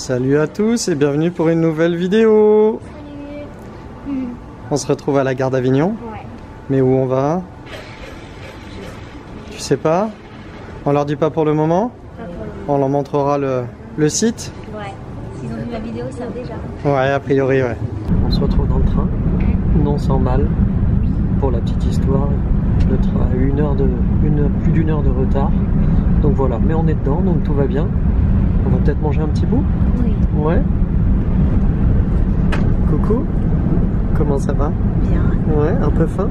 Salut à tous et bienvenue pour une nouvelle vidéo. Salut. On se retrouve à la gare d'Avignon. Ouais. Mais où on va? Tu sais pas? On leur dit pas pour le moment? Pas pour le moment. On leur montrera le site? Ouais. S'ils ont vu la vidéo, ils savent déjà. Ouais, a priori, ouais. On se retrouve dans le train, non sans mal. Pour la petite histoire, le train a eu plus d'une heure de retard. Donc voilà, mais on est dedans, donc tout va bien. On va peut-être manger un petit bout? Oui. Ouais. Coucou, comment ça va? Bien. Ouais, un peu faim?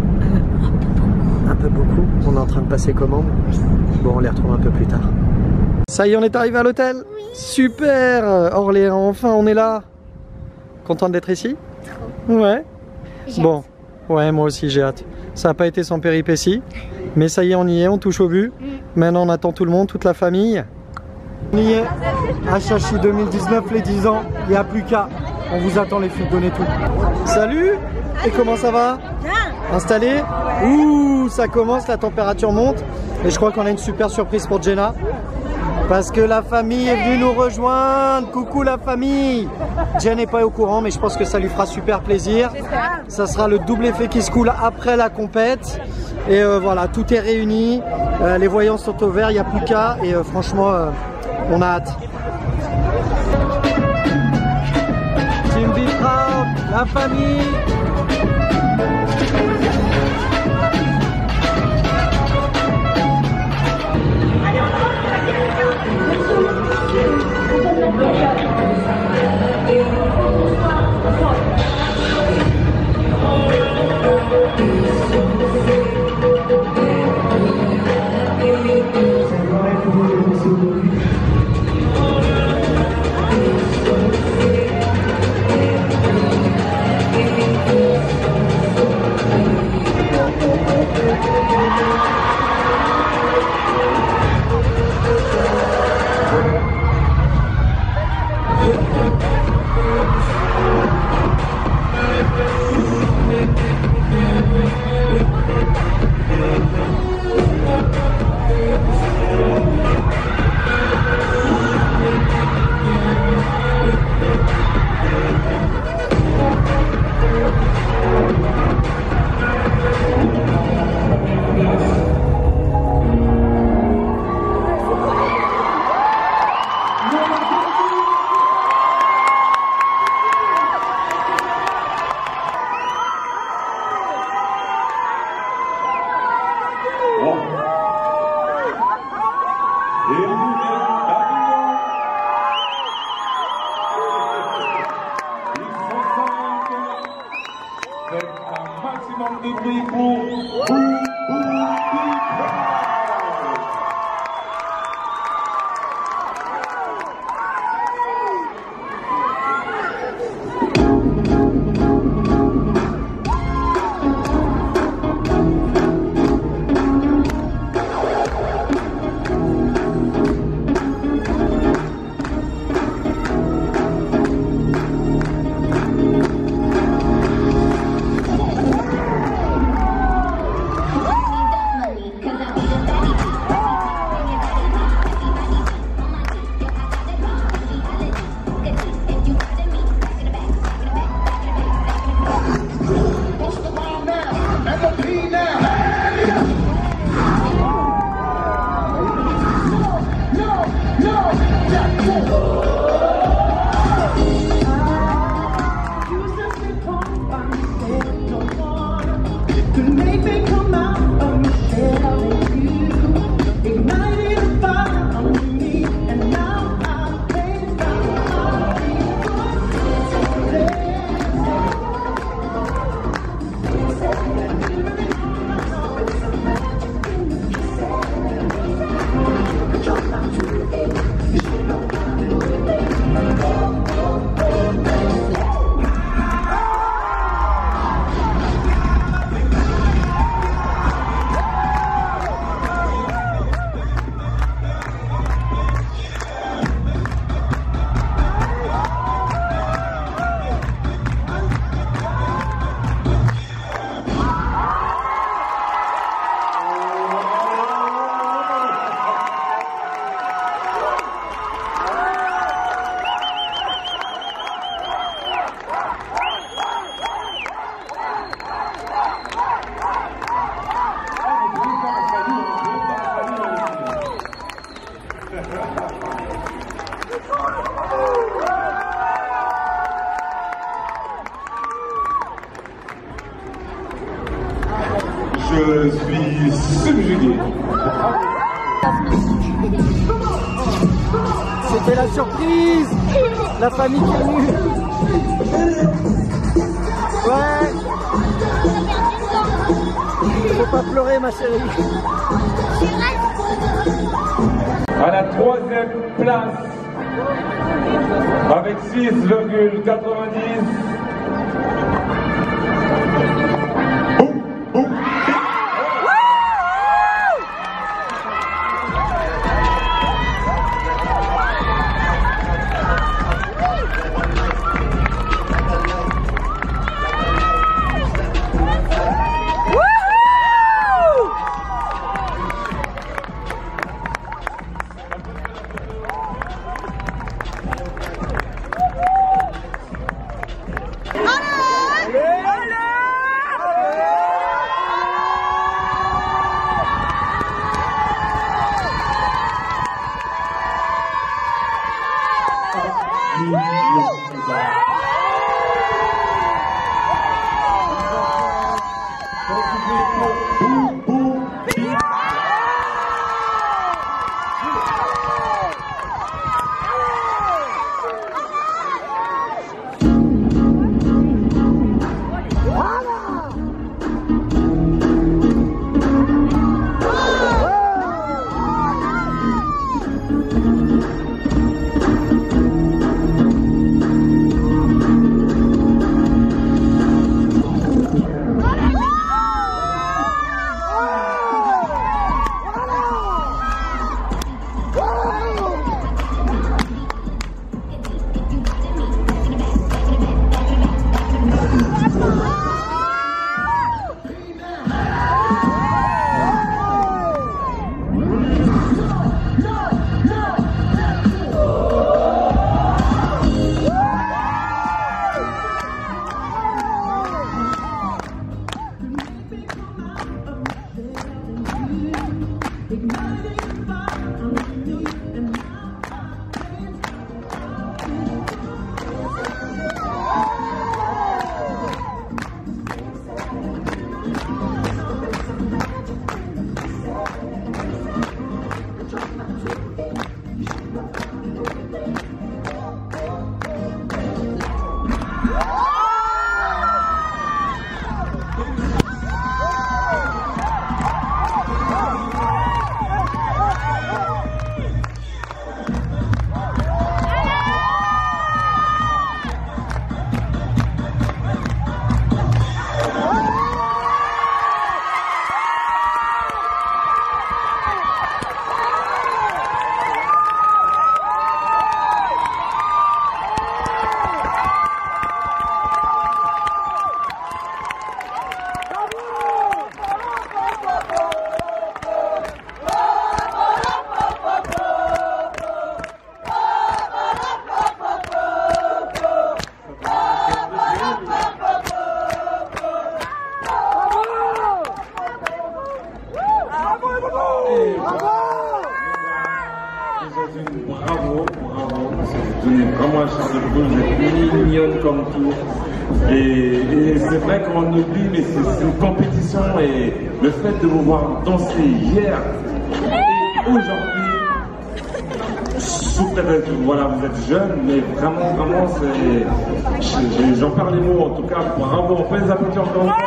Un peu beaucoup. On est en train de passer commande. Bon, on les retrouve un peu plus tard. Ça y est, on est arrivé à l'hôtel? Oui. Super Orléans, enfin on est là. Contente d'être ici? Trop. Ouais. J'ai Bon, hâte. ouais, moi aussi j'ai hâte. Ça n'a pas été sans péripéties. Mais ça y est, on y est, on touche au but. Maintenant, on attend tout le monde, toute la famille. On y est, à Chachi 2019, les 10 ans. Il n'y a plus qu'à. On vous attend les filles, donnez tout. Salut. Et comment ça va? Bien. Installé? Ouh, ça commence, la température monte. Et je crois qu'on a une super surprise pour Jenna. Parce que la famille est venue nous rejoindre. Coucou la famille. Jen n'est pas au courant, mais je pense que ça lui fera super plaisir. Ça sera le double effet qui se coule après la compète. Et voilà, tout est réuni. Les voyants sont au vert, il n'y a plus qu'à. Et franchement, on a hâte. Team Be Proud, la famille. Un maximum de bruit pour subjugué. C'était la surprise. La famille qui est venue. Ouais. Faut pas pleurer ma chérie. À la 3e place, avec 6,90. Bravo, bravo, vous donnez vraiment un char de poule, vous êtes mignonne comme tout. Et c'est vrai qu'on oublie, mais c'est une compétition et le fait de vous voir danser hier et aujourd'hui, sous prétexte, voilà, vous êtes jeune, mais vraiment, j'en perds les mots en tout cas, bravo, on peut les applaudir encore une fois.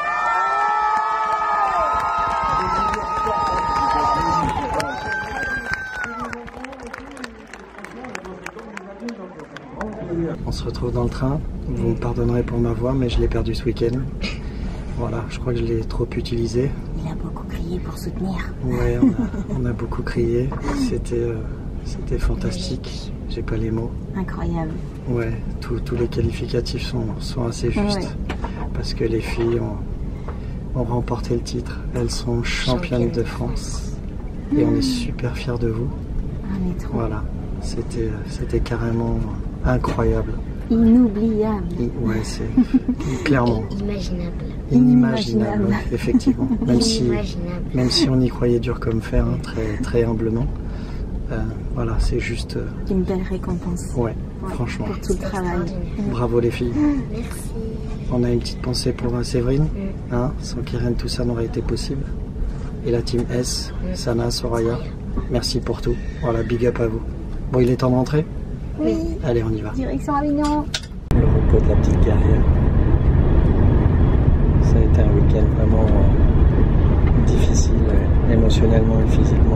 On se retrouve dans le train, vous me pardonnerez pour ma voix mais je l'ai perdu ce week-end. Voilà, je crois que je l'ai trop utilisé. Il a beaucoup crié pour soutenir. Ouais, on a beaucoup crié, c'était fantastique, j'ai pas les mots. Incroyable. Ouais, tous les qualificatifs sont assez justes, ouais. Parce que les filles ont remporté le titre, elles sont championnes de France et on est super fiers de vous. On est trop. Voilà, c'était carrément incroyable. Inoubliable. Ouais, c'est clairement. Inimaginable. Ouais, effectivement. Même si on y croyait dur comme fer, hein, très humblement. Voilà, c'est juste. Une belle récompense. Ouais, franchement. Pour tout le travail. Bravo les filles. Merci. On a une petite pensée pour Séverine. Hein, sans qu'Irène, tout ça n'aurait été possible. et la team S, Sana, Soraya. Merci pour tout. Voilà, big up à vous. Bon, il est temps d'entrer? Oui. Allez, on y va. Direction Avignon. Le repos de la petite guerrière. Ça a été un week-end vraiment difficile, émotionnellement et physiquement.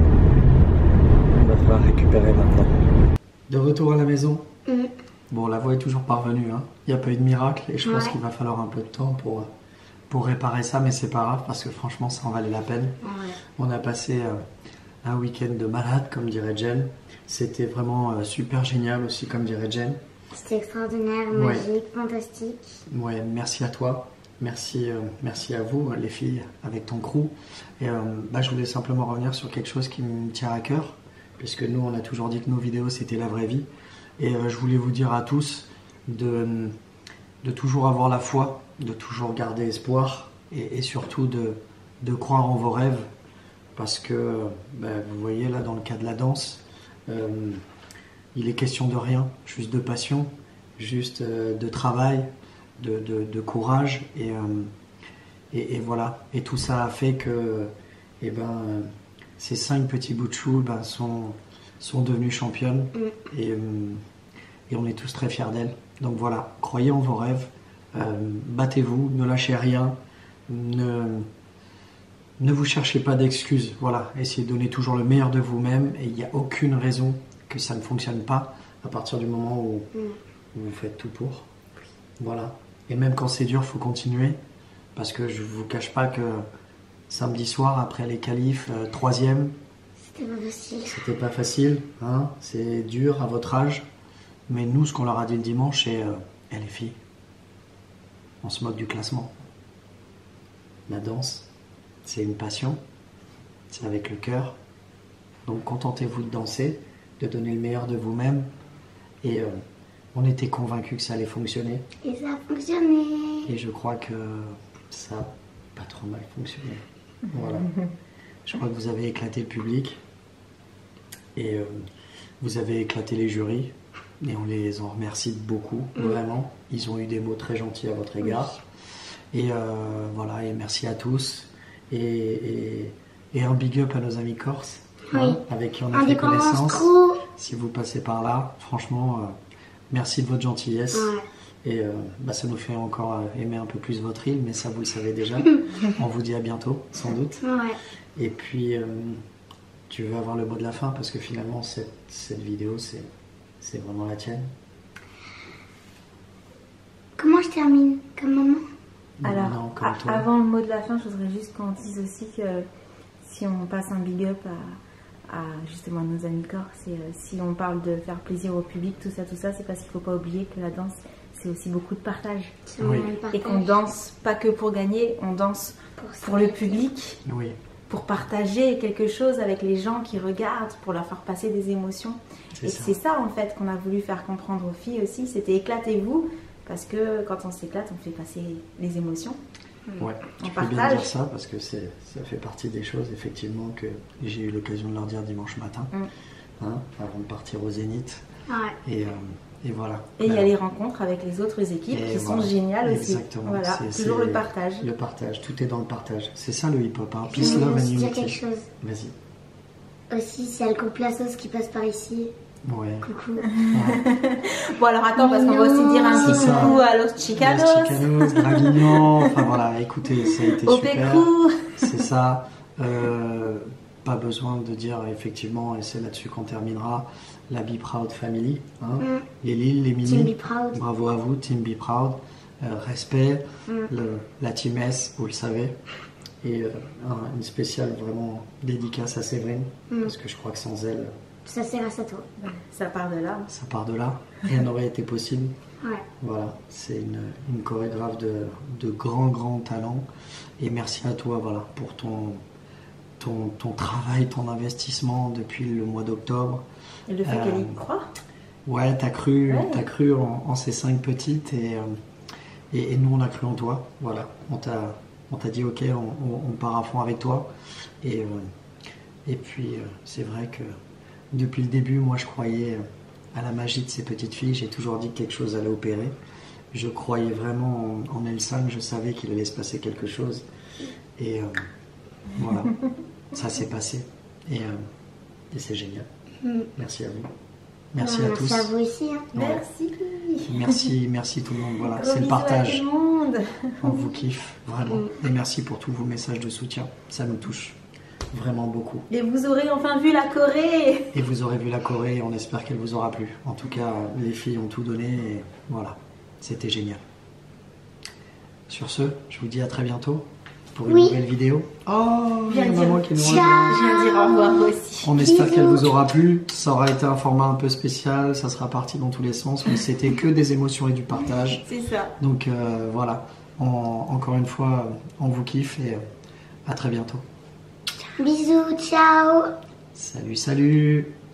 On va falloir récupérer maintenant. De retour à la maison. Bon, la voix est toujours parvenue. Hein. Il n'y a pas eu de miracle et je pense qu'il va falloir un peu de temps pour réparer ça, mais c'est pas grave parce que franchement, ça en valait la peine. Ouais. On a passé un week-end de malade, comme dirait Jen. C'était vraiment super génial aussi, comme dirait Jen. C'était extraordinaire, magique, fantastique. Ouais, merci à toi. Merci à vous, les filles, avec ton crew. Et je voulais simplement revenir sur quelque chose qui me tient à cœur, puisque nous, on a toujours dit que nos vidéos, c'était la vraie vie. Et je voulais vous dire à tous de toujours avoir la foi, de toujours garder espoir, et surtout de croire en vos rêves, parce que, vous voyez, là, dans le cas de la danse, il est question de rien, juste de passion, juste de travail, de courage, et voilà. Et tout ça a fait que ces 5 petits bouts de chou sont devenues championnes, et on est tous très fiers d'elles. Donc voilà, croyez en vos rêves, battez-vous, ne lâchez rien, ne vous cherchez pas d'excuses, voilà, essayez de donner toujours le meilleur de vous-même, et il n'y a aucune raison que ça ne fonctionne pas à partir du moment où vous faites tout pour. Voilà. Et même quand c'est dur, il faut continuer, parce que je ne vous cache pas que samedi soir, après les qualifs, 3e, C'était pas facile. c'était pas facile, hein, c'est dur à votre âge, mais nous, ce qu'on leur a dit le dimanche, c'est les filles, on se moque du classement. La danse, c'est une passion, c'est avec le cœur, donc contentez-vous de danser, de donner le meilleur de vous-même, et on était convaincus que ça allait fonctionner. Et ça a fonctionné. Et je crois que ça n'a pas trop mal fonctionné. Voilà. Je crois que vous avez éclaté le public et vous avez éclaté les jurys. Et on les en remercie beaucoup, vraiment. Ils ont eu des mots très gentils à votre égard. Et voilà, et merci à tous. Et un big up à nos amis corses, hein, avec qui on a fait connaissance. Si vous passez par là, franchement, merci de votre gentillesse. Et ça nous fait encore aimer un peu plus votre île, mais ça vous le savez déjà. On vous dit à bientôt, sans doute. Et puis, tu veux avoir le mot de la fin, parce que finalement, cette vidéo, c'est vraiment la tienne. Comment je termine? Comme maman? Alors, non, comme toi. avant le mot de la fin, je voudrais juste qu'on dise aussi que si on passe un big up à justement nos amis corses, et si on parle de faire plaisir au public, tout ça, c'est parce qu'il ne faut pas oublier que la danse, c'est aussi beaucoup de partage. Oui. Et qu'on danse pas que pour gagner, on danse pour le public, Oui. pour partager quelque chose avec les gens qui regardent, pour leur faire passer des émotions. Et c'est ça en fait qu'on a voulu faire comprendre aux filles aussi, c'était éclatez-vous, parce que quand on s'éclate, on fait passer les émotions. Ouais, tu peux bien dire ça, parce que ça fait partie des choses effectivement que j'ai eu l'occasion de leur dire dimanche matin, hein, avant de partir au Zénith. Et voilà. Et il y a les rencontres avec les autres équipes qui sont géniales aussi. Exactement. Voilà, toujours le partage. Le partage, tout est dans le partage. C'est ça le hip-hop, hein. Peace, love and unity. Il y a quelque chose. Vas-y. Aussi, c'est Alco Plassos qui passe par ici. Ouais. Coucou. Bon alors attends, parce qu'on va aussi dire un petit coucou à Los Chicanos. Los Chicanos, Draguignan, enfin voilà, écoutez, ça a été super. C'est ça. Pas besoin de dire effectivement, et c'est là-dessus qu'on terminera, la Be Proud Family, hein, les Lilles, les Mini. Team Be Proud. Bravo à vous, Team Be Proud. Respect, la Team S, vous le savez. Et une spéciale vraiment dédicace à Séverine, parce que je crois que sans elle, Ça c'est grâce à toi. Ça part de là. ça part de là. Rien n'aurait été possible. Ouais. Voilà, c'est une chorégraphe de grand talent. Et merci à toi, voilà, pour ton travail, ton investissement depuis le mois d'octobre. Et le fait qu'elle y croit. Ouais, t'as cru en ces 5 petites, et nous on a cru en toi. Voilà, on t'a dit ok, on part à fond avec toi. Et puis c'est vrai que depuis le début, moi je croyais à la magie de ces petites filles. J'ai toujours dit que quelque chose allait opérer. Je croyais vraiment en L5, je savais qu'il allait se passer quelque chose. Et voilà. ça s'est passé. Et c'est génial. Merci à vous. Merci Bah, à tous. Merci à vous aussi. Hein. Merci. Merci tout le monde. Voilà, Gros c'est le bisous à partage. tout le monde. On vous kiffe, vraiment. Et merci pour tous vos messages de soutien. Ça nous touche vraiment beaucoup. Et vous aurez enfin vu la Corée. Et vous aurez vu la Corée, on espère qu'elle vous aura plu. En tout cas, les filles ont tout donné et voilà, c'était génial. Sur ce, je vous dis à très bientôt pour une nouvelle vidéo. Oh, il y a maman qui nous rejoint. Je viens dire au revoir aussi. On espère qu'elle vous aura plu. Ça aura été un format un peu spécial, ça sera parti dans tous les sens, mais c'était que des émotions et du partage. C'est ça. Donc voilà, encore une fois, on vous kiffe et à très bientôt. Bisous, ciao. Salut, salut!